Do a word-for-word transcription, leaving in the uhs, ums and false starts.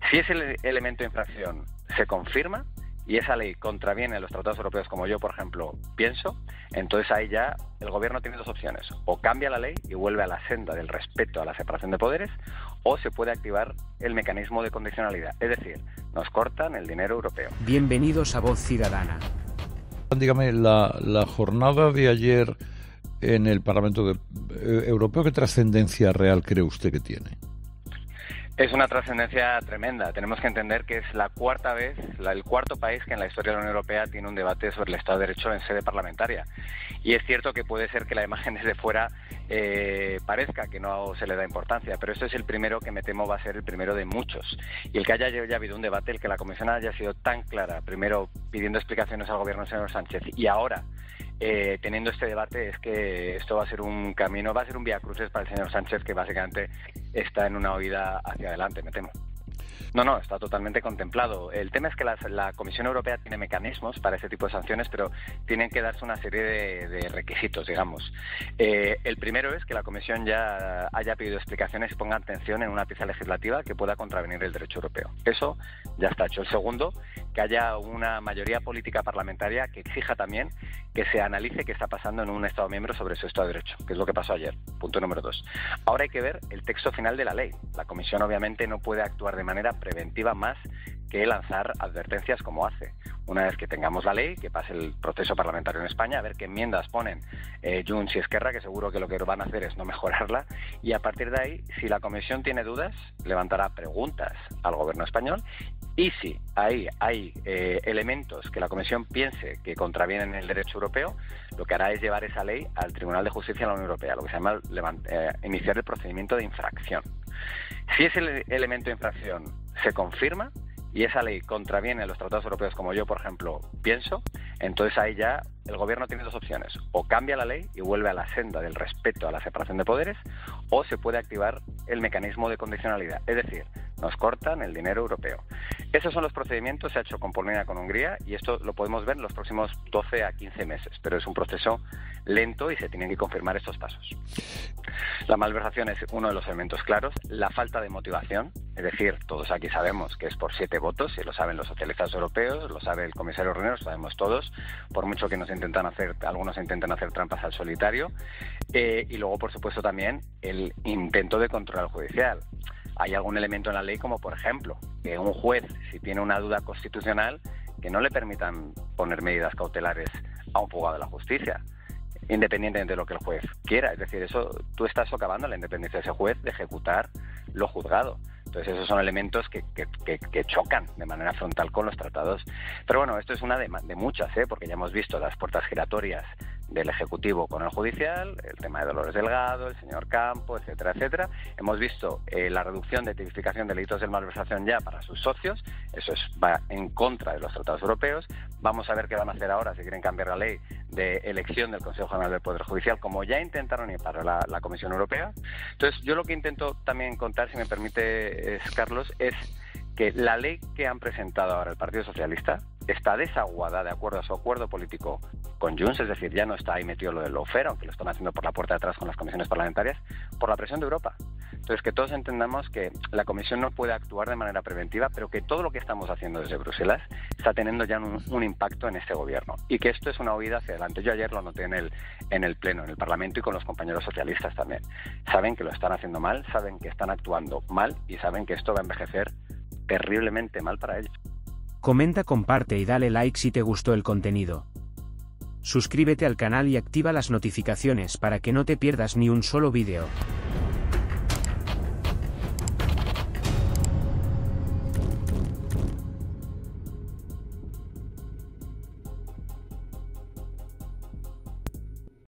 Si ese elemento de infracción se confirma y esa ley contraviene los tratados europeos, como yo, por ejemplo, pienso, entonces ahí ya el gobierno tiene dos opciones. O cambia la ley y vuelve a la senda del respeto a la separación de poderes, o se puede activar el mecanismo de condicionalidad. Es decir, nos cortan el dinero europeo. Bienvenidos a Voz Ciudadana. Dígame, la, la jornada de ayer en el Parlamento de, eh, Europeo, ¿qué trascendencia real cree usted que tiene? Es una trascendencia tremenda. Tenemos que entender que es la cuarta vez, la, el cuarto país que en la historia de la Unión Europea tiene un debate sobre el Estado de Derecho en sede parlamentaria. Y es cierto que puede ser que la imagen desde fuera eh, parezca que no se le da importancia, pero este es el primero que me temo va a ser el primero de muchos. Y el que haya ya habido un debate, el que la Comisión haya sido tan clara, primero pidiendo explicaciones al gobierno del señor Sánchez y ahora Eh, teniendo este debate, es que esto va a ser un camino, va a ser un vía crucis para el señor Sánchez, que básicamente está en una huida hacia adelante, me temo. No, no, está totalmente contemplado. El tema es que la, la Comisión Europea tiene mecanismos para ese tipo de sanciones, pero tienen que darse una serie de, de requisitos, digamos. Eh, el primero es que la Comisión ya haya pedido explicaciones y ponga atención en una pieza legislativa que pueda contravenir el derecho europeo. Eso ya está hecho. El segundo, que haya una mayoría política parlamentaria que exija también que se analice qué está pasando en un Estado miembro sobre su Estado de Derecho, que es lo que pasó ayer. Punto número dos. Ahora hay que ver el texto final de la ley. La Comisión obviamente no puede actuar de manera preventiva más que lanzar advertencias como hace. Una vez que tengamos la ley, que pase el proceso parlamentario en España, a ver qué enmiendas ponen eh, Junts y Esquerra, que seguro que lo que van a hacer es no mejorarla, y a partir de ahí, si la Comisión tiene dudas, levantará preguntas al gobierno español, y si ahí hay eh, elementos que la Comisión piense que contravienen el derecho europeo, lo que hará es llevar esa ley al Tribunal de Justicia de la Unión Europea, lo que se llama levant- eh, iniciar el procedimiento de infracción. Si ese elemento de infracción se confirma y esa ley contraviene los tratados europeos, como yo, por ejemplo, pienso, entonces ahí ya el gobierno tiene dos opciones. O cambia la ley y vuelve a la senda del respeto a la separación de poderes, o se puede activar el mecanismo de condicionalidad. Es decir, nos cortan el dinero europeo. Esos son los procedimientos, se ha hecho con Polonia, con Hungría, y esto lo podemos ver en los próximos doce a quince meses, pero es un proceso lento y se tienen que confirmar estos pasos. La malversación es uno de los elementos claros, la falta de motivación, es decir, todos aquí sabemos que es por siete votos, y lo saben los socialistas europeos, lo sabe el comisario Rehn, lo sabemos todos, por mucho que nos intentan hacer, algunos intentan hacer trampas al solitario, eh, y luego, por supuesto, también el intento de control judicial. Hay algún elemento en la ley, como por ejemplo, que un juez, si tiene una duda constitucional, que no le permitan poner medidas cautelares a un juzgado de la justicia, independientemente de lo que el juez quiera. Es decir, eso tú estás socavando la independencia de ese juez de ejecutar lo juzgado. Entonces esos son elementos que, que, que, que chocan de manera frontal con los tratados. Pero bueno, esto es una de, de muchas, ¿eh? Porque ya hemos visto las puertas giratorias del Ejecutivo con el Judicial, el tema de Dolores Delgado, el señor Campo, etcétera, etcétera. Hemos visto eh, la reducción de tipificación de delitos de malversación ya para sus socios, eso es, va en contra de los tratados europeos. Vamos a ver qué van a hacer ahora si quieren cambiar la ley de elección del Consejo General del Poder Judicial, como ya intentaron y para la, la Comisión Europea. Entonces, yo lo que intento también contar, si me permite, es, Carlos, es que la ley que han presentado ahora el Partido Socialista está desaguada de acuerdo a su acuerdo político con Junts, es decir, ya no está ahí metido lo del lawfare, aunque lo están haciendo por la puerta de atrás con las comisiones parlamentarias, por la presión de Europa. Entonces, que todos entendamos que la Comisión no puede actuar de manera preventiva, pero que todo lo que estamos haciendo desde Bruselas está teniendo ya un, un impacto en este gobierno, y que esto es una huida hacia adelante. Yo ayer lo noté en el, en el Pleno, en el Parlamento, y con los compañeros socialistas también. Saben que lo están haciendo mal, saben que están actuando mal, y saben que esto va a envejecer terriblemente mal para ellos. Comenta, comparte y dale like si te gustó el contenido. Suscríbete al canal y activa las notificaciones para que no te pierdas ni un solo vídeo.